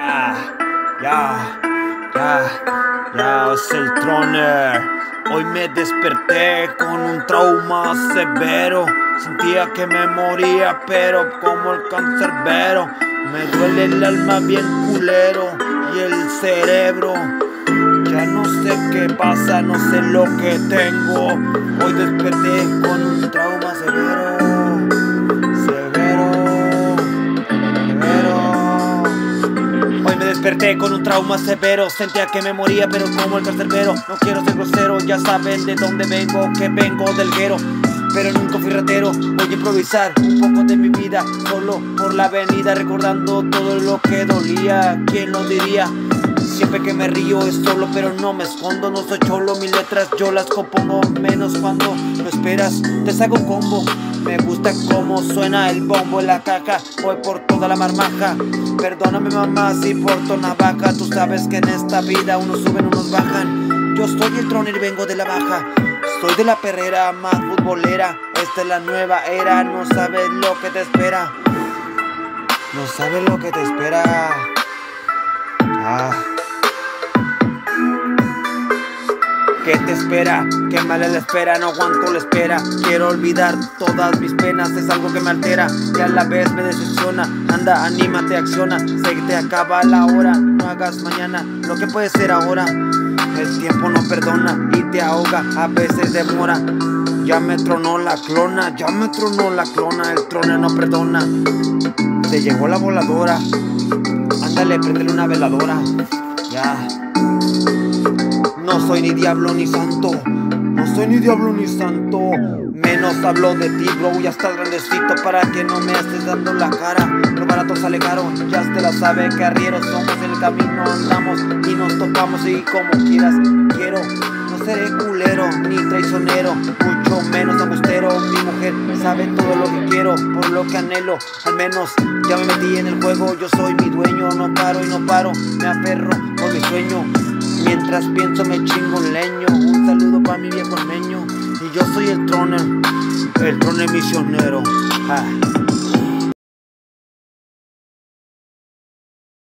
Ya, ya, ya, ya es el Troner. Hoy me desperté con un trauma severo. Sentía que me moría, pero como el cancerbero. Me duele el alma bien culero y el cerebro. Ya no sé qué pasa, no sé lo que tengo. Hoy desperté con un trauma severo. Hoy me desperté con un trauma severo. Sentía que me moría, pero como el cancerbero. No quiero ser grosero, ya saben de dónde vengo, que vengo del guero. Pero nunca fui ratero, voy a improvisar un poco de mi vida, solo por la avenida, recordando todo lo que dolía. ¿Quién lo diría? Siempre que me río es solo, pero no me escondo. No soy cholo, mis letras yo las compongo, menos cuando lo esperas. Te saco un combo, me gusta cómo suena el bombo en la caja. Voy por toda la marmaja. Perdóname mamá si porto navaja. Tú sabes que en esta vida unos suben, unos bajan. Yo soy el Troner y vengo de la baja. Soy de la perrera más futbolera. Esta es la nueva era. No sabes lo que te espera. No sabes lo que te espera. ¿Qué te espera? ¿Qué mal es la espera? No aguanto la espera. Quiero olvidar todas mis penas. Es algo que me altera y a la vez me decepciona. Anda, anímate, acciona. Sé que te acaba la hora. No hagas mañana lo que puede ser ahora. El tiempo no perdona y te ahoga, a veces demora. Ya me tronó la clona, ya me tronó la clona. El Troner no perdona. Te llegó la voladora. Ándale, préndele una veladora. Ya. No soy ni diablo ni santo. No soy ni diablo ni santo. Menos hablo de ti, bro. Ya estás grandecito para que no me estés dando la cara. Lo barato sale caro. Ya te la sabe, carrieros somos. En el camino andamos y nos topamos. Y como quieras, quiero. No seré culero ni traicionero, mucho menos embustero. Mi mujer sabe todo lo que quiero, por lo que anhelo. Al menos ya me metí en el juego. Yo soy mi dueño. No paro y no paro. Me aferro por mi sueño. Mientras pienso me chingo un leño. Un saludo para mi viejo meño. Y yo soy el Troner misionero.